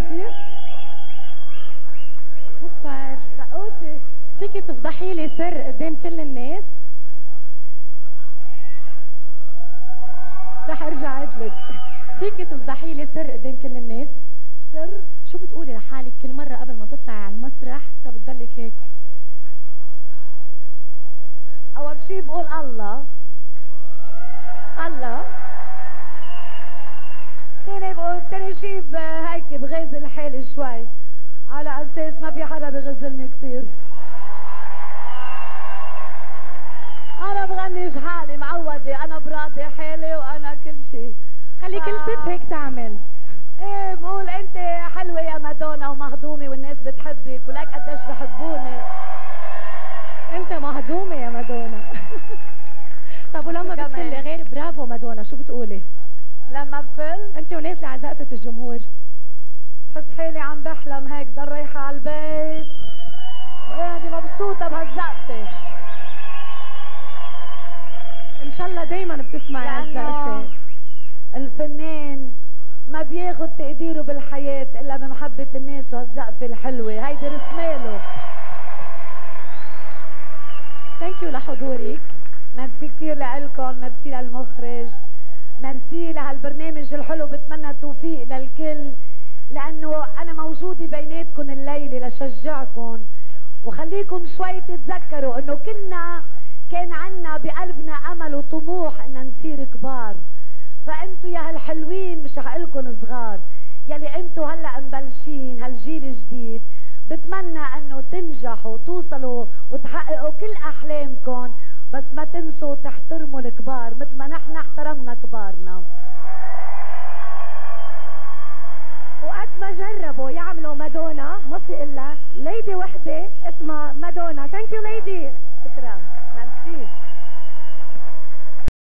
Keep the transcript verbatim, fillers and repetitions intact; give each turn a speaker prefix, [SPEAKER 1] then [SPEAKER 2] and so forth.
[SPEAKER 1] كيف؟ سوبر. رقوسي فيكي تفضحي لي سر قدام كل الناس؟ رح ارجع عدلك. فيكي تفضحي لي سر قدام كل الناس؟ سر؟ شو بتقولي لحالك كل مرة قبل ما تطلعي على المسرح؟ طب بتضلك هيك.
[SPEAKER 2] أول شي بقول الله الله. تاني بقول تاني شي هيك بغازل حالي شوي على أساس ما في حدا بغزلني كتير. أنا بغنيش حالي معودة، أنا براضي حالي وأنا كل شي.
[SPEAKER 1] خلي كل ست هيك تعمل.
[SPEAKER 2] ايه بقول انت حلوة يا مادونا ومهضومة والناس بتحبك ولك قديش بحبوني.
[SPEAKER 1] انت مهضومة يا مادونا. طب ولما بتفلي غير برافو مادونا شو بتقولي؟
[SPEAKER 2] لما بفل
[SPEAKER 1] انت ونازلة على زقفة الجمهور
[SPEAKER 2] بحس حالي عم بحلم هيك ضل رايحة على البيت وقاعدة مبسوطة بهالزقفة.
[SPEAKER 1] ان شاء الله دايما بتسمعي هالزقفة.
[SPEAKER 2] الفنان ما بياخد تقديره بالحياة الا بمحبة الناس وهالزقفة الحلوة هيدي رسماله.
[SPEAKER 1] ثانك يو لحضورك.
[SPEAKER 2] ميرسي كثير لإلكم، ميرسي للمخرج، ميرسي لهالبرنامج الحلو. بتمنى التوفيق للكل لأنه أنا موجودة بيناتكم الليلة لشجعكم وخليكم شوي تتذكروا إنه كنا كان عنا بقلبنا أمل وطموح إن نصير كبار. فأنتوا يا هالحلوين مش حقلكن صغار يلي أنتوا هلأ مبلشين هالجيل الجديد. بتمنى إنه تنجحوا وتوصلوا وتحققوا كل أحلامكم بس ما تنسوا تحترموا الكبار مثل ما نحن احترمنا كبارنا. وقد ما جربوا يعملوا